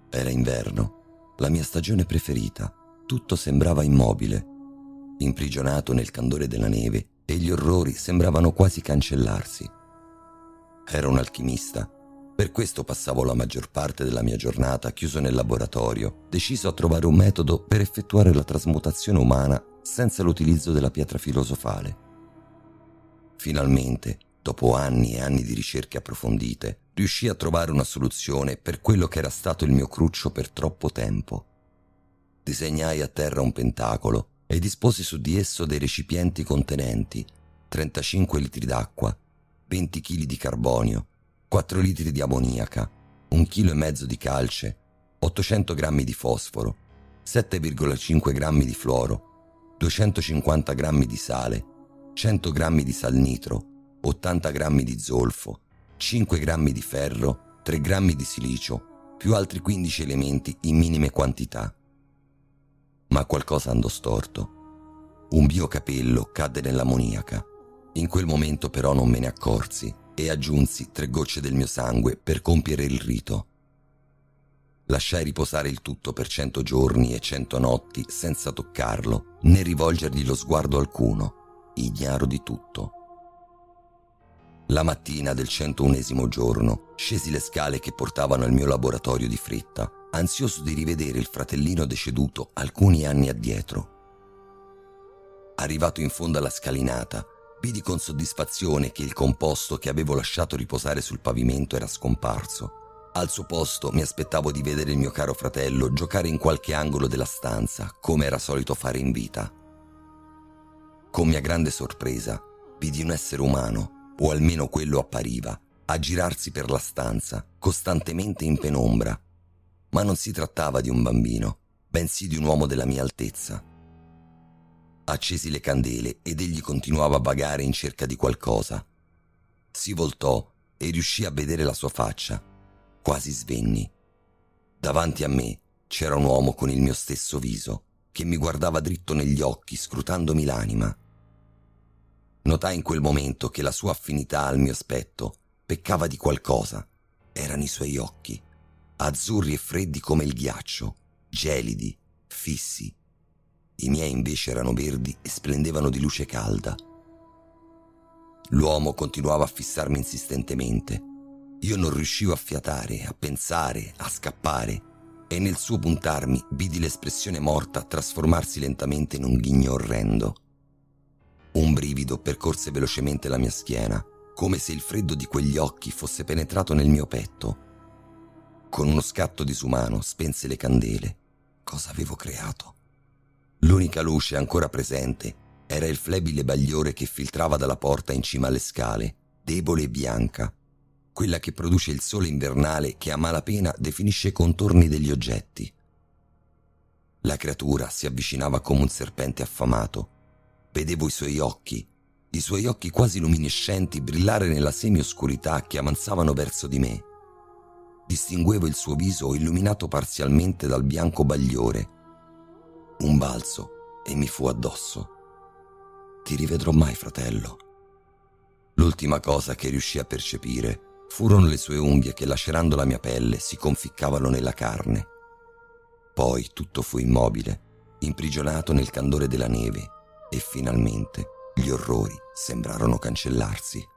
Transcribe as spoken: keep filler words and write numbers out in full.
Era inverno, la mia stagione preferita. Tutto sembrava immobile, imprigionato nel candore della neve, e gli orrori sembravano quasi cancellarsi. Ero un alchimista, per questo passavo la maggior parte della mia giornata chiuso nel laboratorio, deciso a trovare un metodo per effettuare la trasmutazione umana senza l'utilizzo della pietra filosofale. Finalmente, dopo anni e anni di ricerche approfondite, riuscii a trovare una soluzione per quello che era stato il mio cruccio per troppo tempo. Disegnai a terra un pentacolo e disposi su di esso dei recipienti contenenti trentacinque litri d'acqua, venti chili di carbonio, quattro litri di ammoniaca, un chilo e mezzo di calce, ottocento grammi di fosforo, sette virgola cinque grammi di fluoro, duecentocinquanta grammi di sale, cento grammi di sal nitro, ottanta grammi di zolfo, cinque grammi di ferro, tre grammi di silicio, più altri quindici elementi in minime quantità. Ma qualcosa andò storto. Un mio capello cadde nell'ammoniaca. In quel momento però non me ne accorsi e aggiunsi tre gocce del mio sangue per compiere il rito. Lasciai riposare il tutto per cento giorni e cento notti senza toccarlo, né rivolgergli lo sguardo alcuno, ignaro di tutto. La mattina del centounesimo giorno scesi le scale che portavano al mio laboratorio di fretta, ansioso di rivedere il fratellino deceduto alcuni anni addietro. Arrivato in fondo alla scalinata, vidi con soddisfazione che il composto che avevo lasciato riposare sul pavimento era scomparso. Al suo posto mi aspettavo di vedere il mio caro fratello giocare in qualche angolo della stanza, come era solito fare in vita. Con mia grande sorpresa, vidi un essere umano, o almeno quello appariva, aggirarsi per la stanza, costantemente in penombra. Ma non si trattava di un bambino, bensì di un uomo della mia altezza. Accesi le candele ed egli continuava a vagare in cerca di qualcosa. Si voltò e riuscì a vedere la sua faccia. Quasi svenni. Davanti a me c'era un uomo con il mio stesso viso, che mi guardava dritto negli occhi, scrutandomi l'anima. Notai in quel momento che la sua affinità al mio aspetto peccava di qualcosa. Erano i suoi occhi, azzurri e freddi come il ghiaccio, gelidi, fissi. I miei invece erano verdi e splendevano di luce calda. L'uomo continuava a fissarmi insistentemente. Io non riuscivo a fiatare, a pensare, a scappare, e nel suo puntarmi vidi l'espressione morta trasformarsi lentamente in un ghigno orrendo. Un brivido percorse velocemente la mia schiena, come se il freddo di quegli occhi fosse penetrato nel mio petto. Con uno scatto disumano spense le candele. Cosa avevo creato? L'unica luce ancora presente era il flebile bagliore che filtrava dalla porta in cima alle scale, debole e bianca, quella che produce il sole invernale che a malapena definisce i contorni degli oggetti. La creatura si avvicinava come un serpente affamato. Vedevo i suoi occhi, i suoi occhi quasi luminescenti brillare nella semioscurità che avanzavano verso di me. Distinguevo il suo viso illuminato parzialmente dal bianco bagliore. Un balzo e mi fu addosso. Ti rivedrò mai, fratello? L'ultima cosa che riuscii a percepire furono le sue unghie che, lacerando la mia pelle, si conficcavano nella carne. Poi tutto fu immobile, imprigionato nel candore della neve, e finalmente gli orrori sembrarono cancellarsi.